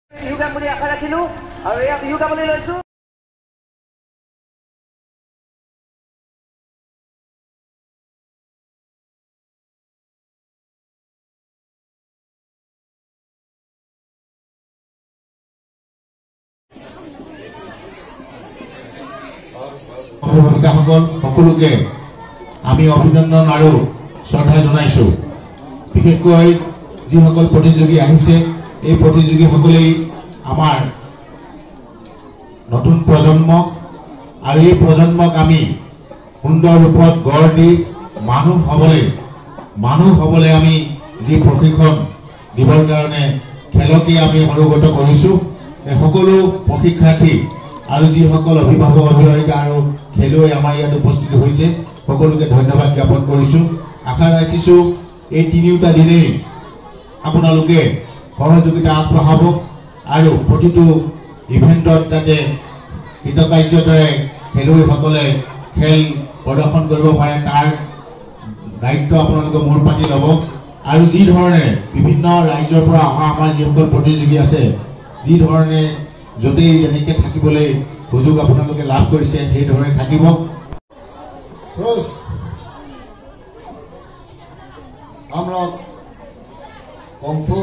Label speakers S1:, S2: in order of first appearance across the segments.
S1: বিহুগান বুলি আশা ৰাখিলো আৰু এয়া বিহু গাবলৈ লৈছো।
S2: অভিভাৱকসকল সকলোকে আমি অভিনন্দন আৰু শ্ৰদ্ধা জনাইছো। বিশেষকৈ যিসকল প্ৰতিযোগী আহিছে এই প্ৰতিযোগীসকলেই আমাৰ নতুন প্ৰজন্ম আৰু এই প্ৰজন্মক আমি সুন্দৰ ৰূপত গঢ় দি মানুহ হ'বলৈ আমি যি প্ৰশিক্ষণ দিবৰ কাৰণে খেলকে আমি অনুগত কৰিছো। সকলো প্ৰশিক্ষাৰ্থী আৰু যিসকল অভিভাৱক অভিভাৱিকা আৰু খেলুৱৈ আমাৰ ইয়াত উপস্থিত হৈছে সকলোকে ধন্যবাদ জ্ঞাপন কৰিছো। আশা ৰাখিছো এই তিনিওটা দিনেই আপোনালোকে সহযোগিতা আগবঢ়াব আৰু প্ৰতিটো ইভেণ্টত যাতে কৃতকাৰ্যতাৰে খেলুৱৈসকলে খেল প্ৰদৰ্শন কৰিব পাৰে তাৰ দায়িত্ব আপোনালোকে মূৰ পাতি ল'ব। আৰু যি ধৰণে বিভিন্ন ৰাজ্যৰ পৰা অহা আমাৰ যিসকল প্ৰতিযোগী আছে যি ধৰণে য'তেই যেনেকৈ থাকিবলৈ সুযোগ আপোনালোকে লাভ কৰিছে সেই ধৰণে থাকিব।
S3: আমরা कुंफू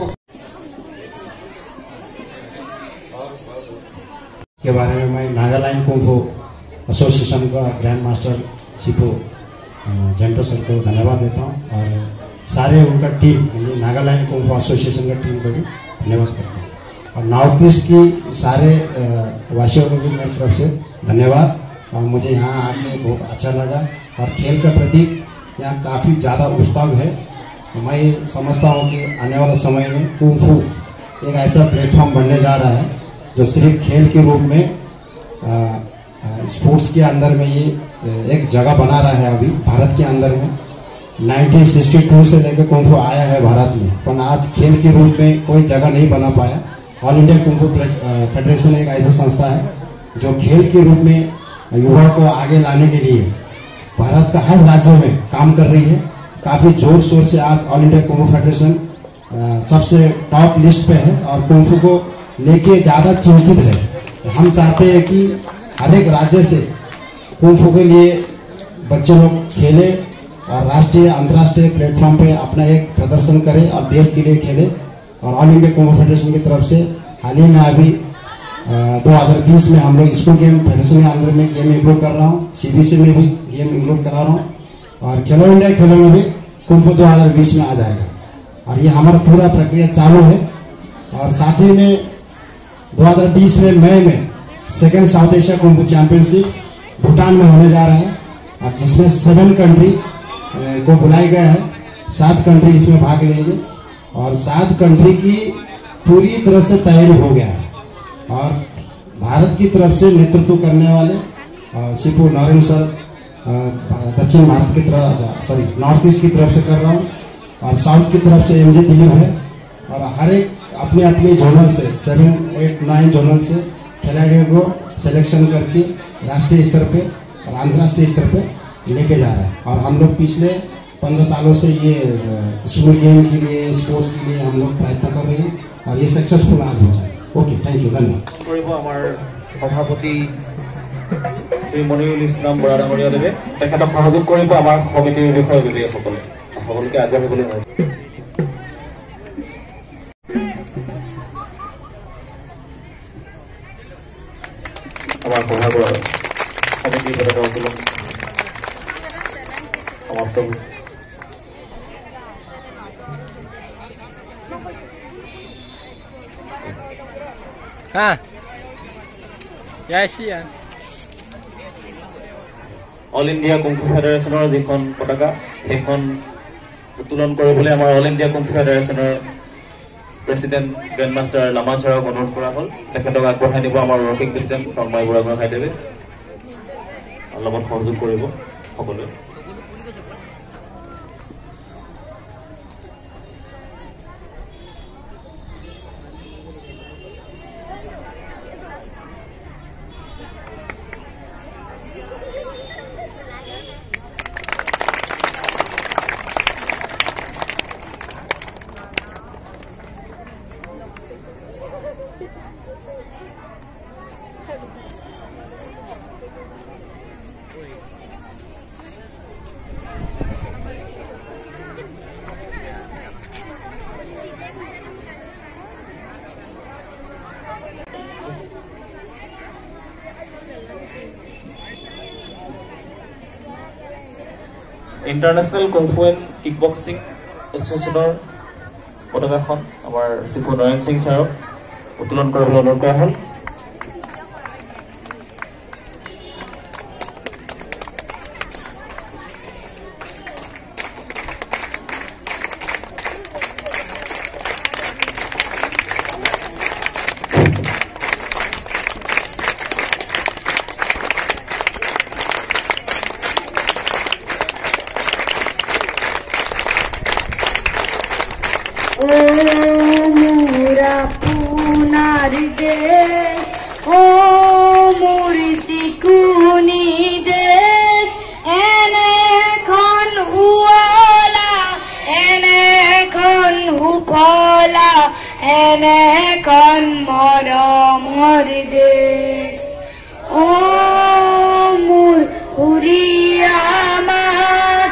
S4: के बारे में मैं नागालैंड कुंफू एसोसिएशन का grand master sifu Jento sir को धन्यवाद देता हूँ और सारे उनका टीम नागालैंड कुंफू एसोसिएशन का टीम को भी धन्यवाद करता हूँ और नॉर्थ ईस्ट की सारे वासियों को भी मेरी तरफ से धन्यवाद। और मुझे यहाँ आके बहुत अच्छा लगा और खेल के प्रति यहाँ काफ़ी ज़्यादा उत्साह है। मैं समझता हूँ कि आने वाले समय में कुंफू एक ऐसा प्लेटफॉर्म बनने जा रहा है जो सिर्फ खेल के रूप में स्पोर्ट्स के अंदर में ये एक जगह बना रहा है। अभी भारत के अंदर में 1962 से लेकर कुंफू आया है भारत में, पर आज खेल के रूप में कोई जगह नहीं बना पाया। ऑल इंडिया कुंफू फेडरेशन एक ऐसा संस्था है जो खेल के रूप में युवा को आगे लाने के लिए भारत का हर राज्य में काम कर रही है। काफ़ी जोर शोर से आज ऑल इंडिया कुंफू फेडरेशन सबसे टॉप लिस्ट पे है और कुंफू को लेके ज़्यादा चिंतित है। हम चाहते हैं कि हर एक राज्य से कुंफू के लिए बच्चे लोग खेले और राष्ट्रीय अंतर्राष्ट्रीय प्लेटफॉर्म पे अपना एक प्रदर्शन करें और देश के लिए खेले। और ऑल इंडिया कुंफू फेडरेशन की तरफ से हाल ही में अभी 2020 में हम लोग स्कूल गेम फेडरेशन के अंदर में गेम इंक्लूड कर रहा हूँ, CBC में भी गेम इंक्लूड करा रहा हूँ और खेलो इंडिया खेलों में भी कुंफू 2020 में आ जाएगा और ये हमारा पूरा प्रक्रिया चालू है। और साथ ही में 2020 में मई में second South Asia kung fu championship Bhutan में होने जा रहा है और जिसमें 7 कंट्री को बुलाया गया है। 7 कंट्री इसमें भाग लेंगे और 7 कंट्री की पूरी तरह से तैयारी हो गया है। और भारत की तरफ से नेतृत्व करने वाले सिपू नारायण सर दक्षिण भारत की तरफ नॉर्थ ईस्ट की तरफ से कर रहा हूँ और साउथ की तरफ से MJ दिलीप है। और हर एक अपने अपने जोनल से 7, 8, 9 जोनल से खिलाड़ियों को सिलेक्शन करके राष्ट्रीय स्तर पे और अंतर्राष्ट्रीय स्तर पे लेके जा रहा है। और हम लोग पिछले 15 सालों से ये स्कूल गेम के लिए स्पोर्ट्स के लिए हम लोग प्रयत्न कर रहे हैं और ये सक्सेसफुल आज हो रहा है। ओके, थैंक यू, धन्यवाद।
S1: সভাপতি শ্ৰী মনিৰুল ইছলাম বৰা ডাঙৰীয়া দেৱে তেখেতক সহযোগ কৰিব আমাৰ সমিতিৰ বিষয়ববীয়াসকলে সকলোকে আগবাঢ়িবলৈ আমাৰ সভাগৃহৰ সমিতিৰ পতাকা সমাপ্ত হৈছে। অল ইণ্ডিয়া কুংফু ফেডাৰেশ্যনৰ যিখন পতাকা সেইখন উত্তোলন কৰিবলৈ আমাৰ অল ইণ্ডিয়া কুংফু ফেডাৰেশ্যনৰ প্ৰেচিডেণ্ট গ্ৰেণ্ড মাষ্টাৰ লামা ছাৰক অনুৰোধ কৰা হ'ল। তেখেতক আগবঢ়াই নিব আমাৰ ৱৰ্কিং প্ৰেচিডেণ্ট তন্ময় বুঢ়াগোহাঁইদেৱে লগত সহযোগ কৰিব সকলোৱে। ইণ্টাৰনেশ্যনেল কুংফু এণ্ড কিকবক্সিং এছ'চিয়েশ্যনৰ পতাকাখন আমাৰ চিফু নয়ন সিং ছাৰক উত্তোলন কৰিবলৈ অনুৰোধ কৰা হ'ল।
S5: মোরা পুনার দেশ, ও মোর শিকুনি দেশ, এনেখন হুৱলা, এনেখন হুফলা, এনেখন মৰমৰ দেশ। ও মোৰ উৰিয়া মাত,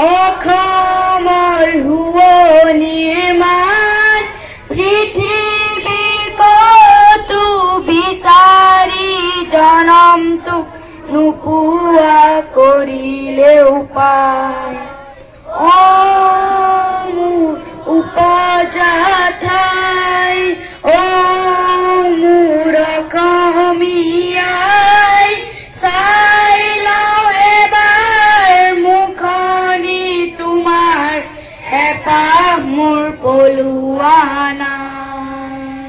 S5: অসমৰ শুৱনিৰ মাত, পৃথিৱীৰ কতো বিচাৰি জনমটোক নোপোৱা কৰিলেও পায়। অ মোৰ উপজা ঠাই, অ মোৰ অসমীয়াই, চাই লওঁ এবাৰ মুখনি তোমাৰ, হেঁপাহ মোৰ পলোৱা নাই।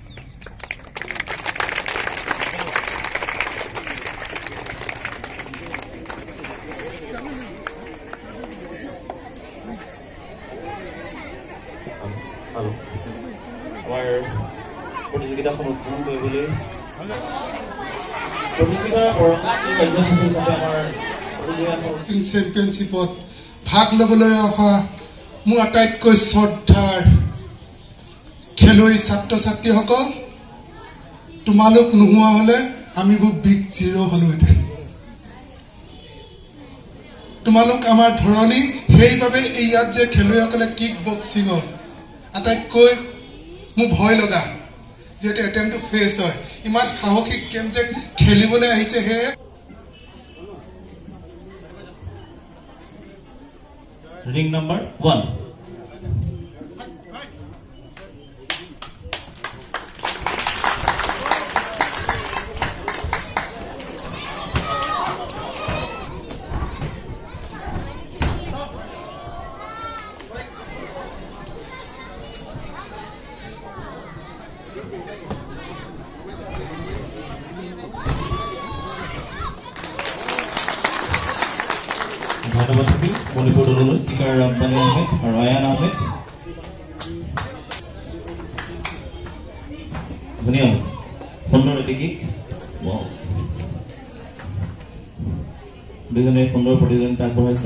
S1: আমাৰ প্ৰতিযোগিতাখন উদ্বোধন কৰিবলৈ প্ৰতিযোগিতাৰ পৰৱৰ্তী কাৰ্যসূচী হিচাপে আমাৰ
S6: বক্সিং চেম্পিয়নশ্বিপত ভাগ ল'বলৈ অহা মোৰ আটাইতকৈ শ্ৰদ্ধাৰ খেলুৱৈ ছাত্ৰ ছাত্ৰীসকল, তোমালোক নোহোৱা হ'লে আমিবোৰ বিগ জিৰ' হ'লোহেঁতেন। তোমালোক আমাৰ ধৰণী, সেইবাবে ইয়াত যে খেলুৱৈসকলে কিক বক্সিঙত আটাইতকৈ মোৰ ভয় লগা, যিহেতু এটেম্পটো ফেচ হয়, ইমান সাহসিক গেম যে খেলিবলৈ আহিছে। সেয়ে
S1: ৰিং নম্বৰ 1। ধন্যবাদ থাকিল মণিপুৰ দললৈ টিকাৰ ৰামপানী আহমেদ আৰু আয়ান আহমেদ। ধুনীয়া হৈছে, সুন্দৰ এটি কিক। দুজনে সুন্দৰ প্ৰতিযোগিতা আগবঢ়াইছে।